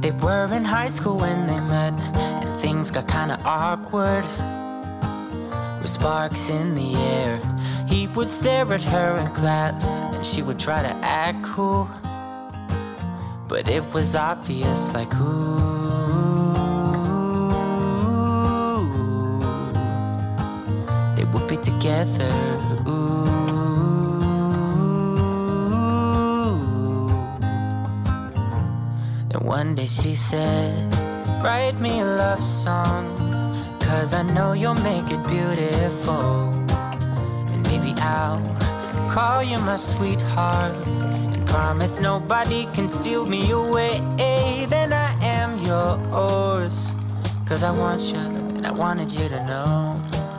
They were in high school when they met, and things got kinda awkward. With sparks in the air, he would stare at her in class, and she would try to act cool. But it was obvious, like, ooh, they would be together, ooh. And one day she said, write me a love song, 'cause I know you'll make it beautiful. And maybe I'll call you my sweetheart, and promise nobody can steal me away. Then I am yours, 'cause I want you and I wanted you to know.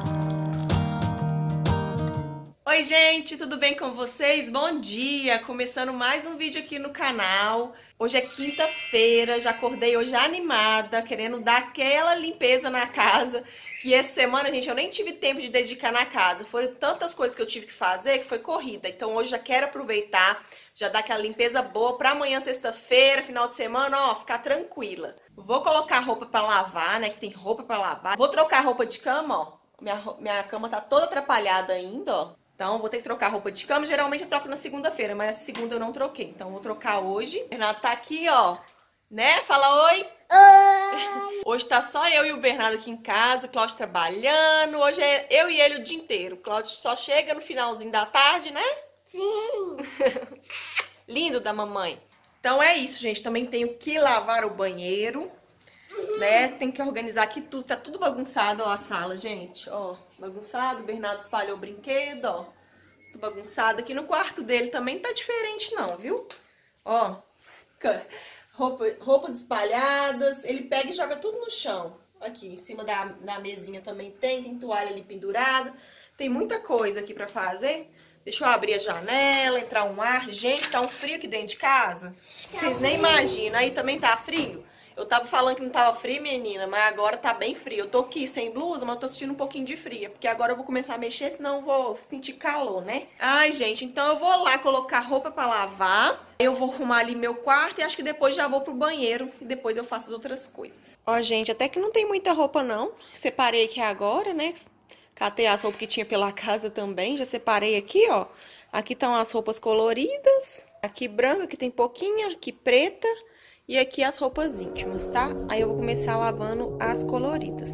Oi gente, tudo bem com vocês? Bom dia! Começando mais um vídeo aqui no canal. Hoje é quinta-feira, já acordei hoje animada, querendo dar aquela limpeza na casa. Que essa semana, gente, eu nem tive tempo de dedicar na casa. Foram tantas coisas que eu tive que fazer que foi corrida. Então hoje já quero aproveitar, já dar aquela limpeza boa pra amanhã, sexta-feira, final de semana, ó, ficar tranquila. Vou colocar roupa pra lavar, né, que tem roupa pra lavar. Vou trocar roupa de cama, ó. Minha cama tá toda atrapalhada ainda, ó. Então, vou ter que trocar roupa de cama. Geralmente eu troco na segunda-feira, mas a segunda eu não troquei. Então, vou trocar hoje. O Bernardo tá aqui, ó. Né? Fala oi. Oi. Hoje tá só eu e o Bernardo aqui em casa. O Cláudio trabalhando. Hoje é eu e ele o dia inteiro. O Cláudio só chega no finalzinho da tarde, né? Sim. Lindo da mamãe. Então, é isso, gente. Também tenho que lavar o banheiro. Né? Tem que organizar aqui tudo, tá tudo bagunçado, ó, a sala, gente, ó, bagunçado, o Bernardo espalhou o brinquedo, ó, tudo bagunçado. Aqui no quarto dele também tá diferente não, viu? Ó, roupas espalhadas, ele pega e joga tudo no chão. Aqui, em cima da mesinha também tem toalha ali pendurada, tem muita coisa aqui pra fazer. Deixa eu abrir a janela, entrar um ar. Gente, tá um frio aqui dentro de casa, vocês nem imaginam, aí também tá frio. Eu tava falando que não tava frio, menina, mas agora tá bem frio. Eu tô aqui sem blusa, mas eu tô sentindo um pouquinho de frio, porque agora eu vou começar a mexer, senão eu vou sentir calor, né? Ai, gente, então eu vou lá colocar roupa pra lavar. Eu vou arrumar ali meu quarto e acho que depois já vou pro banheiro e depois eu faço as outras coisas. Ó, gente, até que não tem muita roupa, não. Separei aqui agora, né? Catei as roupas que tinha pela casa também, já separei aqui, ó. Aqui estão as roupas coloridas, aqui branca, aqui tem pouquinho, aqui preta. E aqui as roupas íntimas, tá? Aí eu vou começar lavando as coloridas.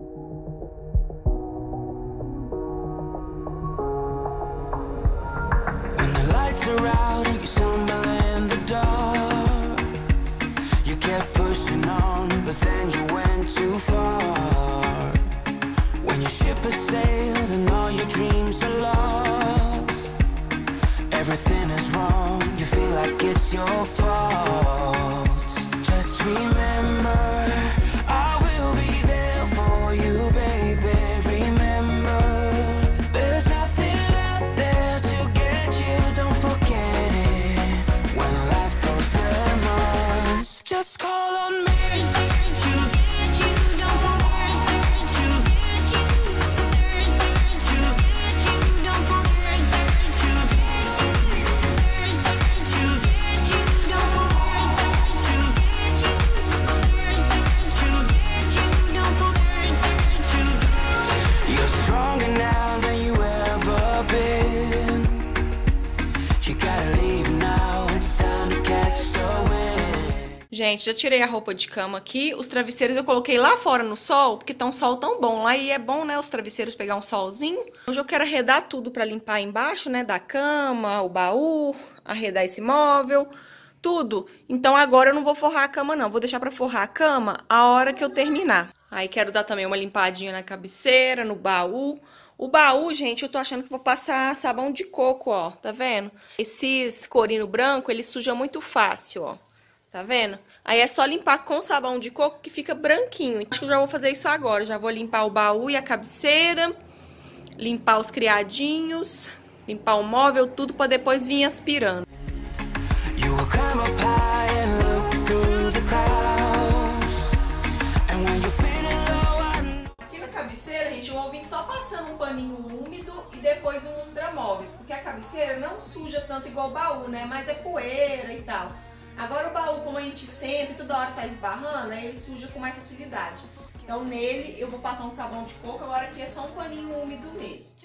When the lights are out and you stumble in the dark, you kept pushing on, but then you went too far. When your ship has sailed and all your dreams are lost, everything is wrong, you feel like it's your fault. Just remember, I will be there for you, baby. Remember, there's nothing out there to get you. Don't forget it. When life throws lemons, just call on me to get you. Don't forget to get you. To get you. Don't forget to get you. To get you. Don't forget to get you. You're stronger now than you ever been. You gotta leave now, it's time to catch the wind. Gente, já tirei a roupa de cama aqui. Os travesseiros eu coloquei lá fora no sol, porque tá um sol tão bom lá. E é bom, né, os travesseiros pegar um solzinho. Hoje eu quero arredar tudo pra limpar embaixo, né, da cama, o baú, arredar esse móvel, tudo. Então agora eu não vou forrar a cama não, vou deixar pra forrar a cama a hora que eu terminar. Aí quero dar também uma limpadinha na cabeceira, no baú. O baú, gente, eu tô achando que vou passar sabão de coco, ó, tá vendo? Esses corino branco, ele suja muito fácil, ó, tá vendo? Aí é só limpar com sabão de coco que fica branquinho. Acho que eu já vou fazer isso agora, já vou limpar o baú e a cabeceira, limpar os criadinhos, limpar o móvel, tudo pra depois vir aspirando. You will climb up high and look through the clouds. And when you're feeling low, I know. Aqui na cabeceira, gente, eu vou vir só passando um paninho úmido e depois um lustramóveis, porque a cabeceira não suja tanto igual o baú, né? Mas é poeira e tal. Agora o baú, como a gente senta e toda hora tá esbarrando, aí ele suja com mais facilidade. Então nele eu vou passar um sabão de coco, agora aqui é só um paninho úmido mesmo.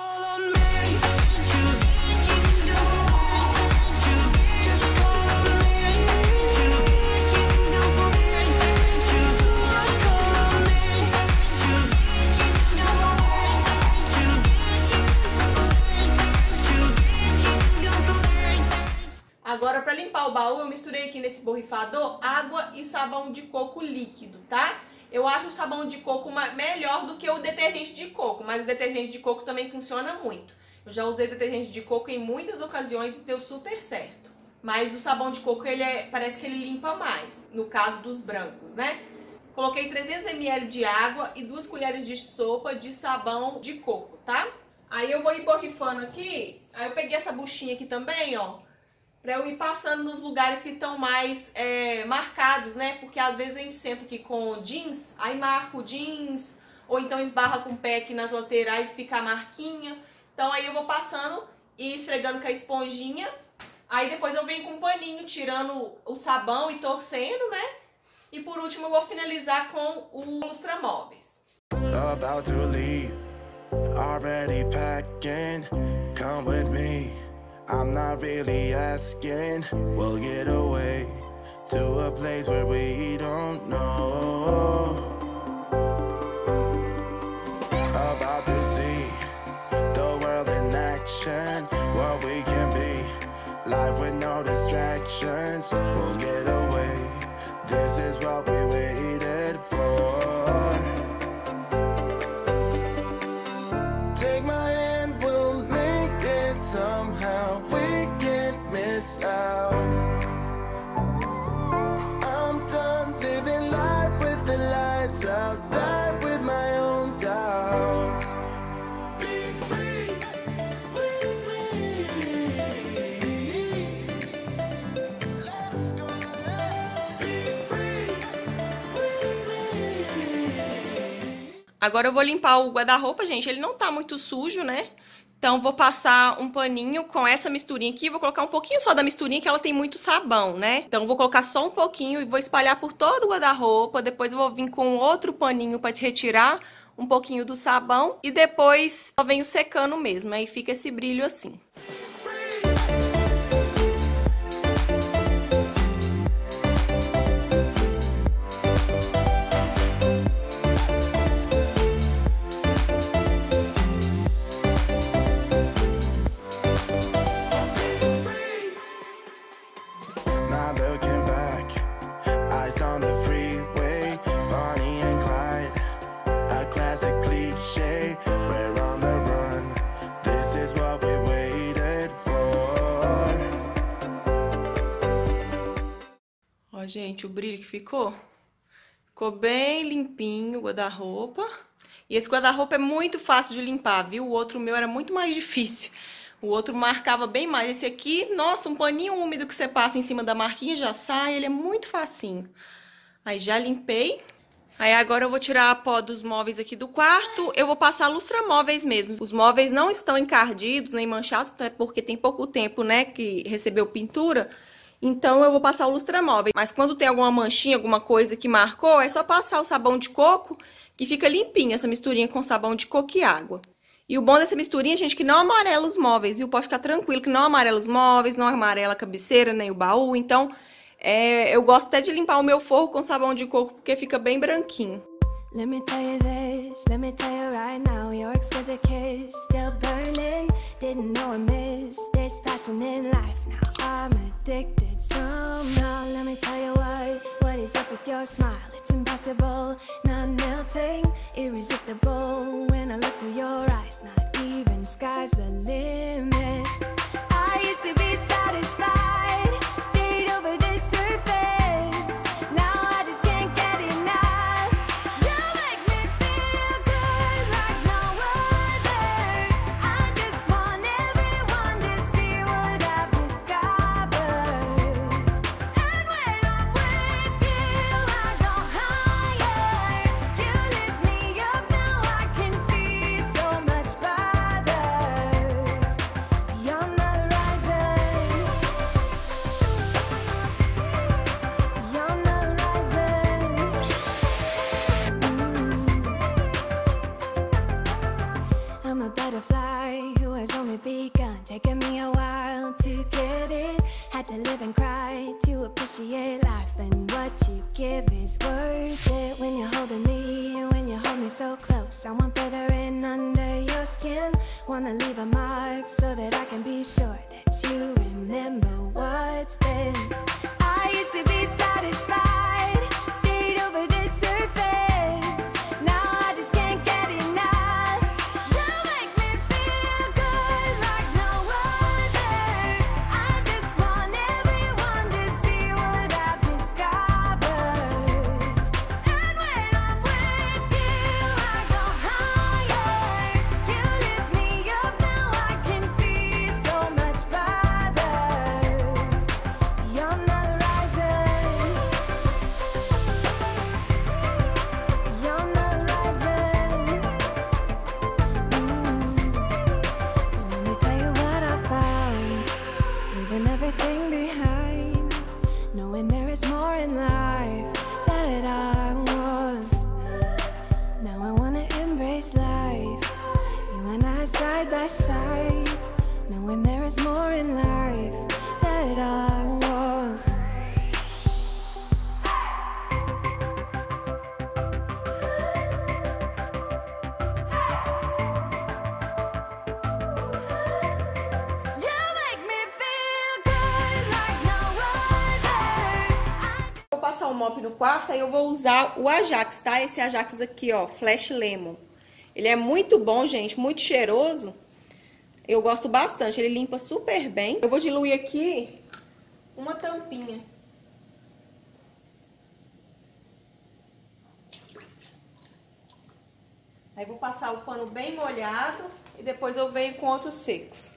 Agora, para limpar o baú, eu misturei aqui nesse borrifador água e sabão de coco líquido, tá? Eu acho o sabão de coco melhor do que o detergente de coco, mas o detergente de coco também funciona muito. Eu já usei detergente de coco em muitas ocasiões e deu super certo. Mas o sabão de coco, parece que ele limpa mais, no caso dos brancos, né? Coloquei 300 ml de água e 2 colheres de sopa de sabão de coco, tá? Aí eu vou ir borrifando aqui, aí eu peguei essa buchinha aqui também, ó, pra eu ir passando nos lugares que estão mais marcados, né? Porque às vezes a gente senta aqui com jeans, aí marca o jeans, ou então esbarra com o pé aqui nas laterais e fica a marquinha. Então aí eu vou passando e esfregando com a esponjinha. Aí depois eu venho com um paninho tirando o sabão e torcendo, né? E por último eu vou finalizar com o lustramóveis. About to leave, already packing, come with me. I'm not really asking, we'll get away to a place where we don't know. About to see the world in action, what we can be, life with no distractions, we'll get away, this is what we waited for. Take my hand, we'll make it somehow. We can't miss out. I'm done living life with the lights out. Die with my own doubts. Be free with me. Let's go, let's be free with me. Agora eu vou limpar o guarda-roupa, gente. Ele não tá muito sujo, né? Então, vou passar um paninho com essa misturinha aqui. Vou colocar um pouquinho só da misturinha, que ela tem muito sabão, né? Então, vou colocar só um pouquinho e vou espalhar por todo o guarda-roupa. Depois eu vou vir com outro paninho pra te retirar um pouquinho do sabão. E depois só venho secando mesmo. Aí fica esse brilho assim. Not looking back, eyes on the freeway, Bonnie and Clyde, a classic cliche, we're on the run, this is what we waited for. Ó, gente, o brilho que ficou. Ficou bem limpinho o guarda-roupa. E esse guarda-roupa é muito fácil de limpar, viu? O outro meu era muito mais difícil. O outro marcava bem mais. Esse aqui, nossa, um paninho úmido que você passa em cima da marquinha já sai. Ele é muito facinho. Aí já limpei. Aí agora eu vou tirar a pó dos móveis aqui do quarto. Eu vou passar lustramóveis mesmo. Os móveis não estão encardidos nem manchados, até porque tem pouco tempo, né, que recebeu pintura. Então eu vou passar o lustramóvel. Mas quando tem alguma manchinha, alguma coisa que marcou, é só passar o sabão de coco, que fica limpinho, essa misturinha com sabão de coco e água. E o bom dessa misturinha, gente, que não amarela os móveis, viu? Pode ficar tranquilo que não amarela os móveis, não amarela a cabeceira, nem o baú. Então, eu gosto até de limpar o meu forro com sabão de coco, porque fica bem branquinho. Let me tell you this, let me tell you right now, your exquisite kiss still burning. Didn't know I missed this passion in life. Now I'm addicted somehow. Let me tell you what is up with your smile? It's impossible, not melting, irresistible. When I look through your eyes, not even sky's the limit. I used to be satisfied, stayed over the surface. Now I just can't get enough. You make me feel good like no other. I just want everyone to see what I've discovered. And when I'm with you, I go higher. You lift me up, now I can see so much farther. You're give is worth it. When you're holding me, when you hold me so close, I want further in under your skin. Wanna leave a mark so that I can be sure that you remember what's been. I used to be satisfied, stayed over the surface. Now I just can't get enough. You make me feel good like no other. I just want everyone to see what I've discovered. And when I'm with you, I go higher. You lift me up, now I can see so much farther. Beyond the horizon. Beyond the horizon. And let me tell you what I found. Leaving everything behind, knowing there is more in life that I want. Now I wanna embrace life, you and I side by side, knowing there is more in life that I want. You make me feel good like no other. Vou passar o mop no quarto, aí eu vou usar o Ajax, tá? Esse Ajax aqui, ó, Flash Lemon. Ele é muito bom, gente, muito cheiroso. Eu gosto bastante, ele limpa super bem. Eu vou diluir aqui uma tampinha. Aí vou passar o pano bem molhado e depois eu venho com outros secos.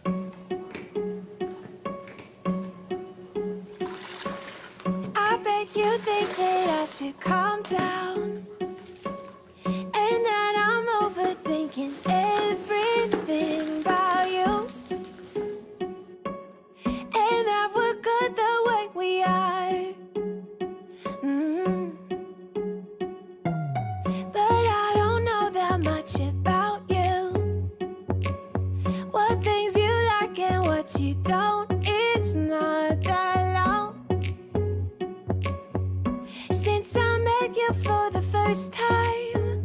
I bet you think that I should calm down, and that I'm overthinking everything about you, and that we're good the way we are. But I don't know that much about you, what things you like and what you don't. It's not that long since I met you for the first time.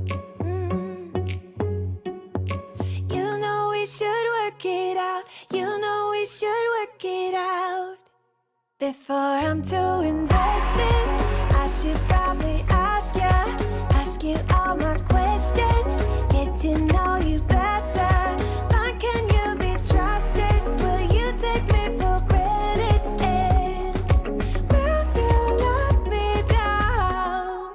You know we should work it out. You know we should work it out. Before I'm too invested, I should probably ask you all my questions, get to know you better. Like, can you be trusted? Will you take me for granted? And will you let me down?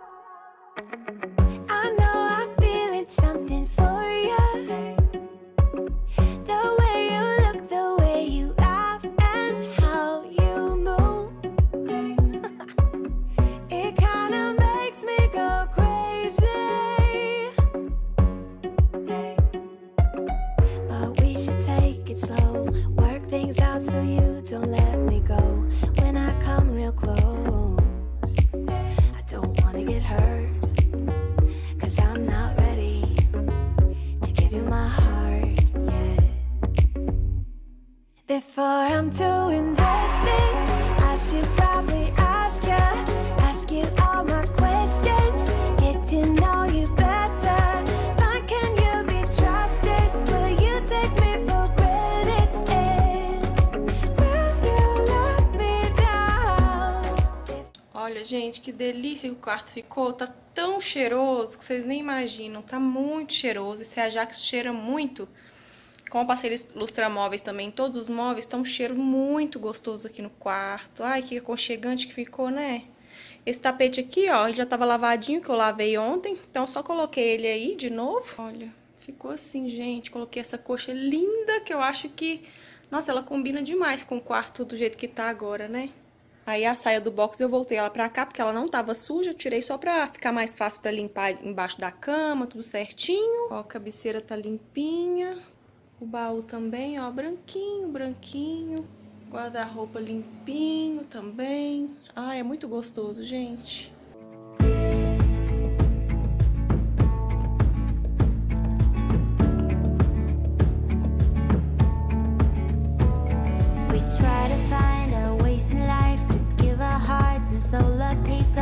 I know I'm feeling something for you. The way you look, the way you laugh, and how you move. It kinda makes me go crazy. But we should take it slow, work things out so you don't let me go. When I come real close, I don't wanna get hurt, 'cause I'm not ready to give you my heart yet. Before I'm too invested, I should probably ask you all my questions, get to know you better. Like, can you be trusted? Will you take me for granted? And will you let me down? Olha, gente, que delícia que o quarto ficou. Tá tão cheiroso que vocês nem imaginam. Tá muito cheiroso. Esse Ajax cheira muito. Como eu passei lustramóveis também, todos os móveis estão um cheiro muito gostoso aqui no quarto. Ai, que aconchegante que ficou, né? Esse tapete aqui, ó, ele já tava lavadinho, que eu lavei ontem. Então, só coloquei ele aí de novo. Olha, ficou assim, gente. Coloquei essa coxa linda, que eu acho que... Nossa, ela combina demais com o quarto do jeito que tá agora, né? Aí a saia do box eu voltei ela pra cá, porque ela não tava suja. Eu tirei só pra ficar mais fácil pra limpar embaixo da cama, tudo certinho. Ó, a cabeceira tá limpinha. O baú também, ó, branquinho, branquinho. Guarda-roupa limpinho também. Ai, é muito gostoso, gente. We try to find our ways in life, to give our hearts and soul a piece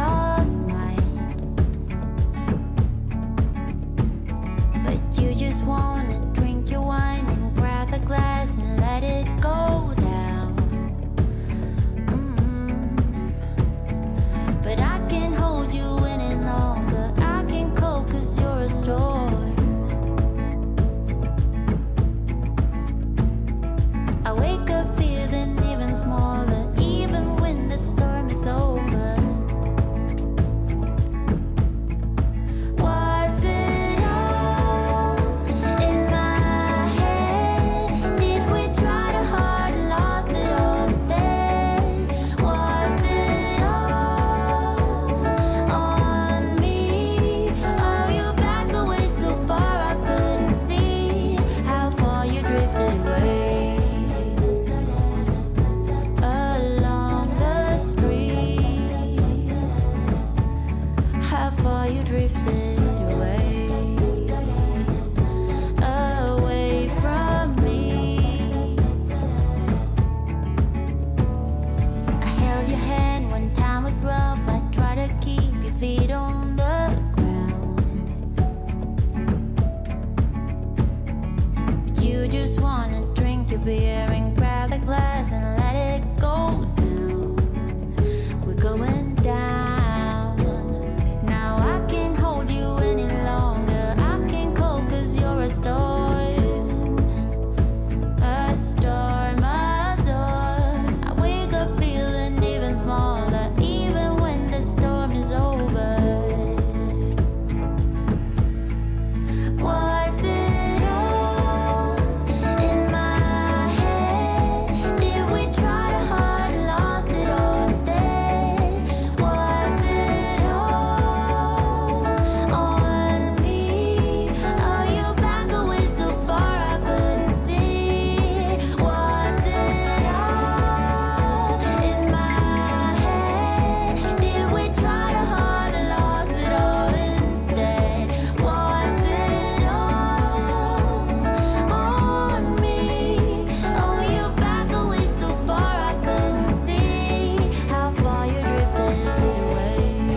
drifted away, away from me. I held your hand when time was rough. I tried to keep your feet on the ground. You just wanna drink your beer and grab the glass and let it go down. We're going down. Now I can't hold you any longer. I can't cope 'cause you're a storm. A storm, a storm. I wake up feeling even smaller, even when the storm is over. Was it all in my head? Did we try to hard and lost it all instead? Was it all on me? Oh, you back away so far I couldn't see. Was it all in my head? Did we try to hard and lost it all instead? Was it all on me? Oh, you back away so far I couldn't see how far you drifted away.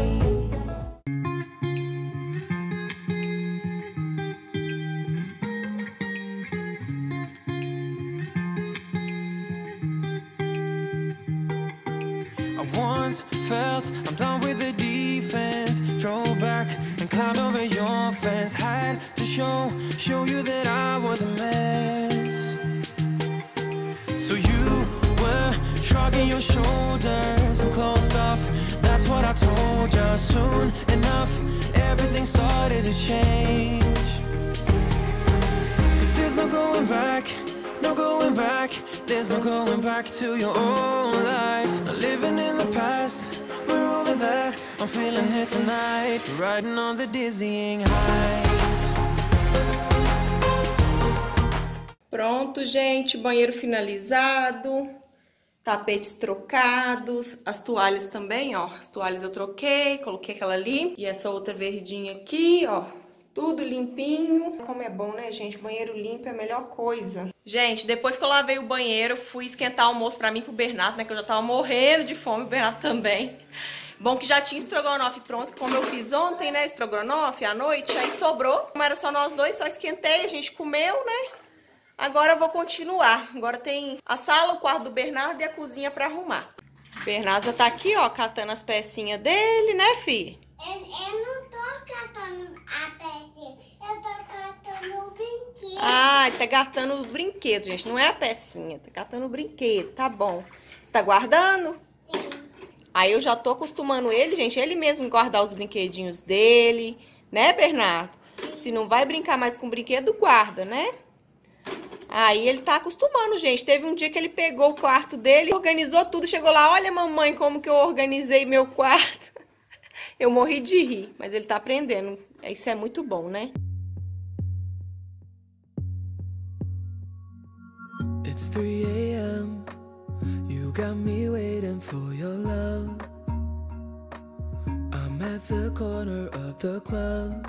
I once felt I'm done with the defense. Drove back and climbed over your fence. Had to show you that I was a mess. So you were shrugging your shoulders. I'm closed off, that's what I told you. Soon enough, everything started to change. 'Cause there's no going back, no going back. There's no going back to your old life. Not living in the past, we're over that. I'm feeling it tonight, riding on the dizzying highs. Pronto, gente, banheiro finalizado, tapetes trocados, as toalhas também, ó. As toalhas eu troquei, coloquei aquela ali e essa outra verdinha aqui, ó. Tudo limpinho. Como é bom, né, gente? Banheiro limpo é a melhor coisa. Gente, depois que eu lavei o banheiro, fui esquentar o almoço pra mim e pro Bernardo, né? Que eu já tava morrendo de fome, o Bernardo também. Bom que já tinha estrogonofe pronto, como eu fiz ontem, né? Estrogonofe à noite, aí sobrou. Como era só nós dois, só esquentei, a gente comeu, né? Agora eu vou continuar. Agora tem a sala, o quarto do Bernardo e a cozinha pra arrumar. O Bernardo já tá aqui, ó, catando as pecinhas dele, né, fi? Eu não tô catando a pecinha, eu tô catando o brinquedo. Ah, ele tá catando o brinquedo, gente. Não é a pecinha, tá catando o brinquedo, tá bom. Você tá guardando? Sim. Aí eu já tô acostumando ele, gente, ele mesmo guardar os brinquedinhos dele, né, Bernardo? Se não vai brincar mais com o brinquedo, guarda, né? Aí ele tá acostumando, gente. Teve um dia que ele pegou o quarto dele, organizou tudo, chegou lá, olha, mamãe, como que eu organizei meu quarto. Eu morri de rir, mas ele tá aprendendo. Isso é muito bom, né? It's 3 a.m. You got me waiting for your love. I'm at the corner of the club.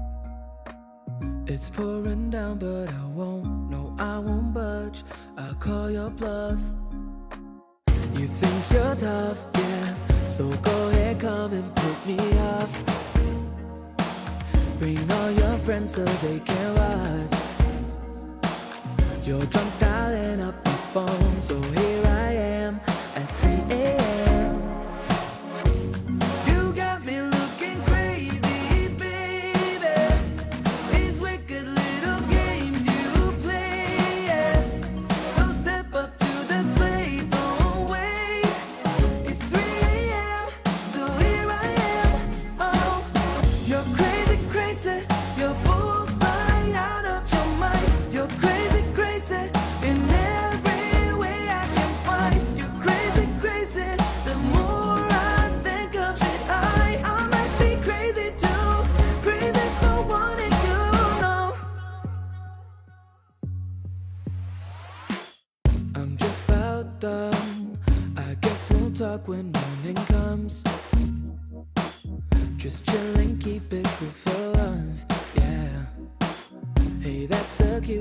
It's pouring down, but I won't. No, I won't budge. I'll call your bluff. You think you're tough, yeah. So go ahead, come and put me off. Bring all your friends so they can watch. You're drunk dialing up the phone, so here I am at 3 a.m. You got me looking crazy, baby. These wicked little games you play, yeah. So step up to the plate, don't wait. It's 3 a.m., so here I am. Oh, you're crazy, crazy. You're bullseye out of your mind. You're crazy, crazy. In every way I can find. You're crazy, crazy. The more I think of it, I might be crazy too. Crazy for wanting you, no. I'm just about done. I guess we'll talk when morning comes. Just chill and keep it cool.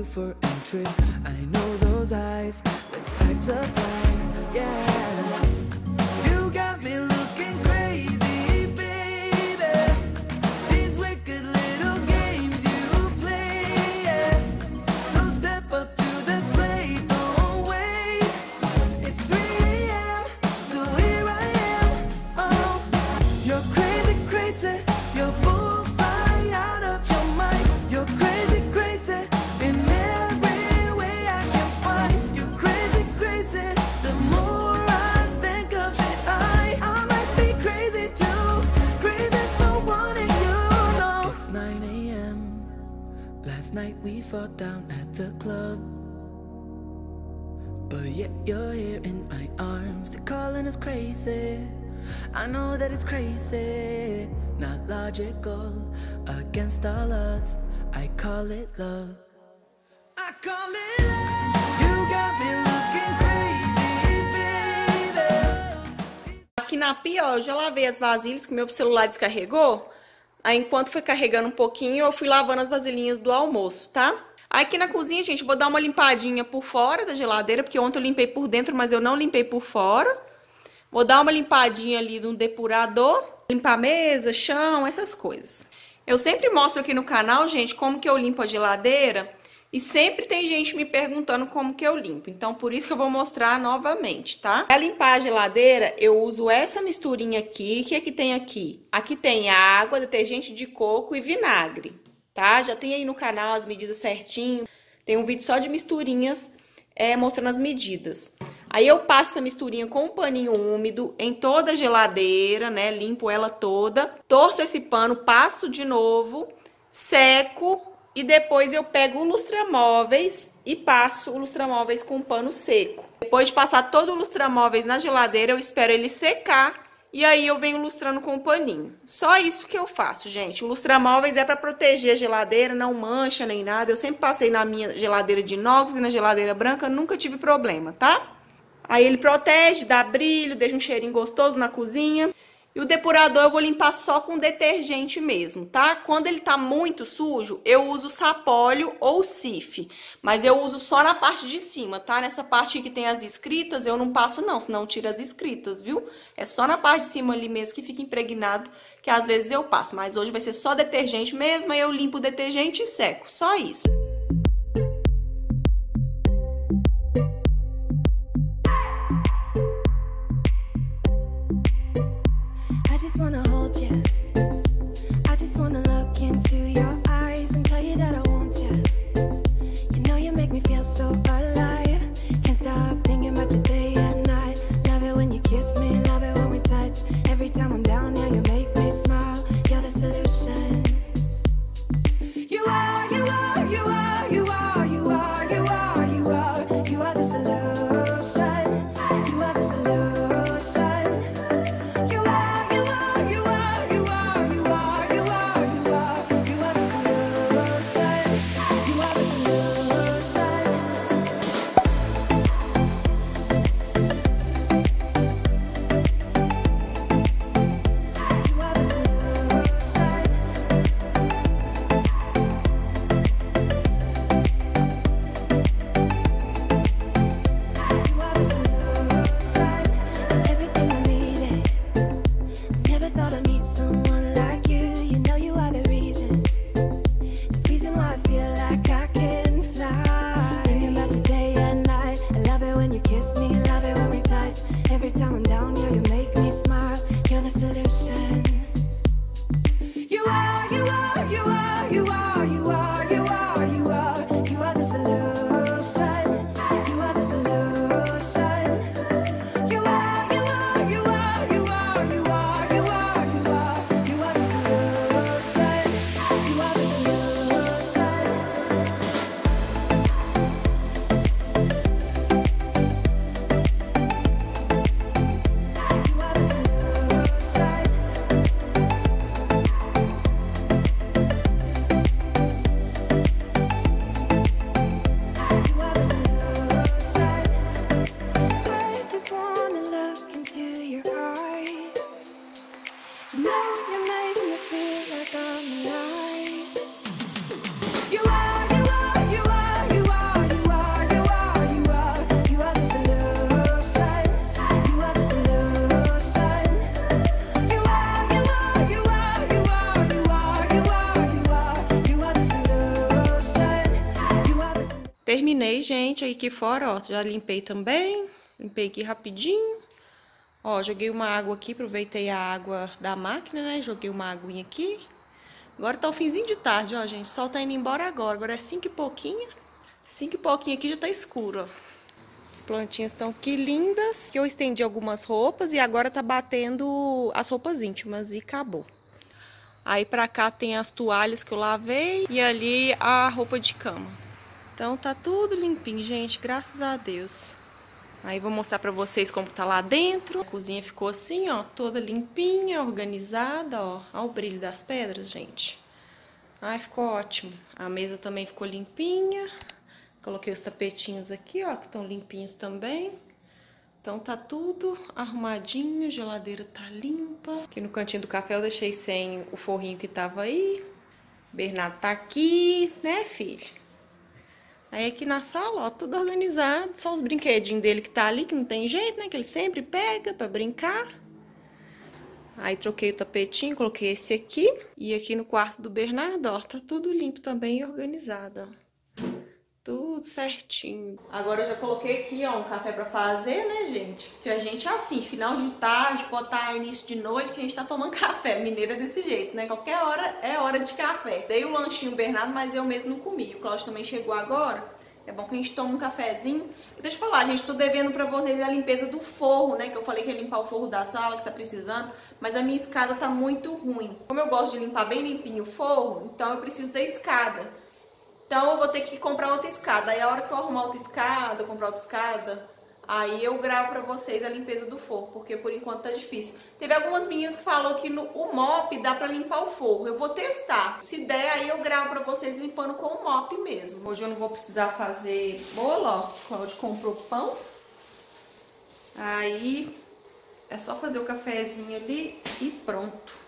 for entry. I know those eyes, let's act surprised, yeah. You got me looking crazy, baby. These wicked little games you play, yeah. So step up to the plate, don't wait. It's 3 a.m., so here I am. Oh, you're crazy, crazy. You're bullseye out of your mind. You're crazy, crazy. In every way I can find. You're crazy, crazy. The more I think of it, I might be crazy too. Crazy for wanting you, no. It's 9 a.m. Last night we fought down at the club, but yet you're here in my arms. They're calling us crazy. I know that it's crazy, not logical, against all odds. I call it love. I call it love. You got me looking crazy, baby. Aqui na pia, ó, eu já lavei as vasilhas que meu celular descarregou. Aí, enquanto foi carregando um pouquinho, eu fui lavando as vasilhinhas do almoço, tá? Aqui na cozinha, gente, vou dar uma limpadinha por fora da geladeira, porque ontem eu limpei por dentro, mas eu não limpei por fora. Vou dar uma limpadinha ali no depurador, limpar mesa, chão, essas coisas. Eu sempre mostro aqui no canal, gente, como que eu limpo a geladeira. E sempre tem gente me perguntando como que eu limpo. Então, por isso que eu vou mostrar novamente, tá? Para limpar a geladeira, eu uso essa misturinha aqui. O que é que tem aqui? Aqui tem água, detergente de coco e vinagre, tá? Já tem aí no canal as medidas certinho. Tem um vídeo só de misturinhas mostrando as medidas. Aí eu passo essa misturinha com um paninho úmido em toda a geladeira, né? Limpo ela toda. Torço esse pano, passo de novo, seco. E depois eu pego o lustramóveis e passo o lustramóveis com um pano seco. Depois de passar todo o lustramóveis na geladeira, eu espero ele secar. E aí eu venho lustrando com um paninho. Só isso que eu faço, gente. O lustramóveis é para proteger a geladeira, não mancha nem nada. Eu sempre passei na minha geladeira de inox e na geladeira branca, nunca tive problema, tá? Aí ele protege, dá brilho, deixa um cheirinho gostoso na cozinha. E o depurador eu vou limpar só com detergente mesmo, tá? Quando ele tá muito sujo, eu uso sapólio ou Cif. Mas eu uso só na parte de cima, tá? Nessa parte que tem as escritas, eu não passo não, senão tira as escritas, viu? É só na parte de cima ali mesmo que fica impregnado, que às vezes eu passo. Mas hoje vai ser só detergente mesmo, aí eu limpo o detergente e seco. Só isso. I just wanna hold you. I just wanna look into your eyes and tell you that I want you. You know you make me feel so alive. Can't stop thinking about you day and night. Love it when you kiss me, love it when we touch. Every time I'm down here, you make me smile. You're the solution. You are, you are, you are, you are, you are, you are, you are. You are the solution. You are the solution. You are, you are, you are, you are, you are, you are, you are. You are the solution. You are the solution. You are the solution. You are the solution. Everything I needed. Never thought I'd meet someone like you. You know you are the reason why I feel like I can fly. Thinking about you day and night. I love it when you kiss me, love it when we touch. Every time I'm down here, you make me smile. You're the solution. You are, you are, you are, you are, you are, you are, you are. You are the solution. You are the solution. You are, you are, you are, you are, you are, you are, you are. You are the solution. You are the solution. You are the solution. You are the solution. I just wanna look into your eyes. You know you make me feel like I'm alive. You are, you are, you are, you Terminei, gente, aí aqui fora, ó, já limpei também. Limpei aqui rapidinho. Ó, joguei uma água aqui, aproveitei a água da máquina, né? Joguei uma aguinha aqui. Agora tá o finzinho de tarde, ó, gente. O sol tá indo embora agora. Agora é 5 e pouquinho. 5 e pouquinho aqui já tá escuro, ó. As plantinhas estão aqui lindas. Eu estendi algumas roupas e agora tá batendo as roupas íntimas e acabou. Aí pra cá tem as toalhas que eu lavei e ali a roupa de cama. Então tá tudo limpinho, gente, graças a Deus. Aí vou mostrar pra vocês como tá lá dentro. A cozinha ficou assim, ó, toda limpinha, organizada, ó. Olha o brilho das pedras, gente. Ai, ficou ótimo. A mesa também ficou limpinha. Coloquei os tapetinhos aqui, ó, que estão limpinhos também. Então tá tudo arrumadinho, a geladeira tá limpa. Aqui no cantinho do café eu deixei sem o forrinho que tava aí. Bernardo tá aqui, né, filho? Aí aqui na sala, ó, tudo organizado. Só os brinquedinhos dele que tá ali, que não tem jeito, né? Que ele sempre pega pra brincar. Aí troquei o tapetinho, coloquei esse aqui. E aqui no quarto do Bernardo, ó, tá tudo limpo também e organizado, ó. Tudo certinho. Agora eu já coloquei aqui, ó, um café pra fazer, né, gente? Porque a gente é assim, final de tarde, pode estar início de noite, que a gente tá tomando café. Mineira é desse jeito, né? Qualquer hora é hora de café. Dei o lanchinho Bernardo, mas eu mesmo não comi. O Cláudio também chegou agora. É bom que a gente toma um cafezinho. E deixa eu falar, gente, tô devendo pra vocês a limpeza do forro, né? Que eu falei que ia limpar o forro da sala, que tá precisando. Mas a minha escada tá muito ruim. Como eu gosto de limpar bem limpinho o forro, então eu preciso da escada. Então eu vou ter que comprar outra escada. Aí a hora que eu arrumar outra escada, comprar outra escada, aí eu gravo pra vocês a limpeza do forro, porque por enquanto tá difícil. Teve algumas meninas que falaram que o mop dá pra limpar o forro. Eu vou testar. Se der, aí eu gravo pra vocês limpando com o mop mesmo. Hoje eu não vou precisar fazer bolo, ó. O Cláudio comprou pão. Aí é só fazer o cafezinho ali e pronto.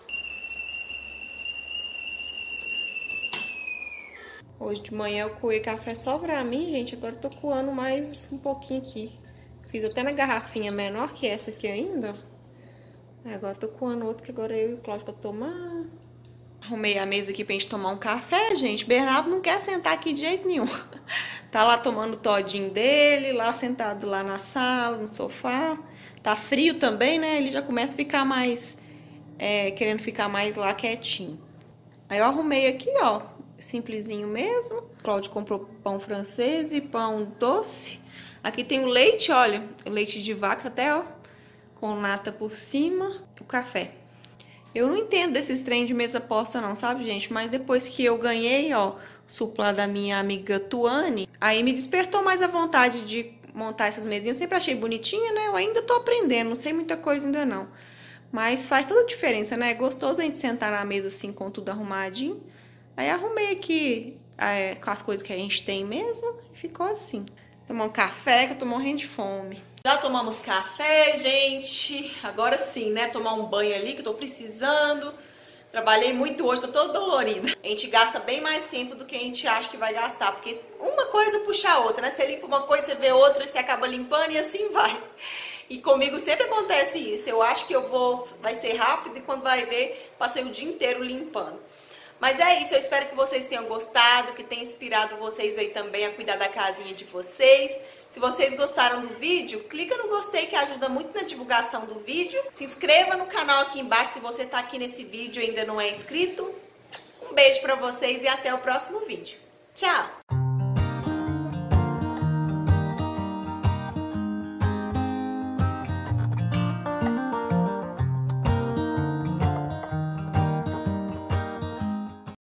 Hoje de manhã eu coei café só pra mim, gente. Agora eu tô coando mais um pouquinho aqui. Fiz até na garrafinha menor que essa aqui ainda. Agora eu tô coando outro que agora eu e o Cláudio pra tomar. Arrumei a mesa aqui pra gente tomar um café, gente. Bernardo não quer sentar aqui de jeito nenhum. Tá lá tomando o todinho dele, lá sentado lá na sala, no sofá. Tá frio também, né? Ele já começa a ficar mais... querendo ficar mais lá quietinho. Aí eu arrumei aqui, ó. Simplesinho mesmo. O Cláudio comprou pão francês e pão doce. Aqui tem o leite, olha, o leite de vaca até, ó, com nata por cima. O café. Eu não entendo desses trem de mesa posta não, sabe, gente? Mas depois que eu ganhei, ó, o suplá da minha amiga Tuane, aí me despertou mais a vontade de montar essas mesinhas. Eu sempre achei bonitinha, né? Eu ainda tô aprendendo, não sei muita coisa ainda não. Mas faz toda a diferença, né? É gostoso a gente sentar na mesa assim com tudo arrumadinho. Aí arrumei aqui com as coisas que a gente tem mesmo e ficou assim. Tomar um café, que eu tô morrendo de fome. Já tomamos café, gente. Agora sim, né? Tomar um banho ali, que eu tô precisando. Trabalhei muito hoje, tô toda dolorida. A gente gasta bem mais tempo do que a gente acha que vai gastar. Porque uma coisa puxa a outra, né? Você limpa uma coisa, você vê outra, você acaba limpando e assim vai. E comigo sempre acontece isso. Eu acho que vai ser rápido e quando vai ver, passei o dia inteiro limpando. Mas é isso, eu espero que vocês tenham gostado, que tenha inspirado vocês aí também a cuidar da casinha de vocês. Se vocês gostaram do vídeo, clica no gostei que ajuda muito na divulgação do vídeo. Se inscreva no canal aqui embaixo se você tá aqui nesse vídeo e ainda não é inscrito. Um beijo pra vocês e até o próximo vídeo. Tchau!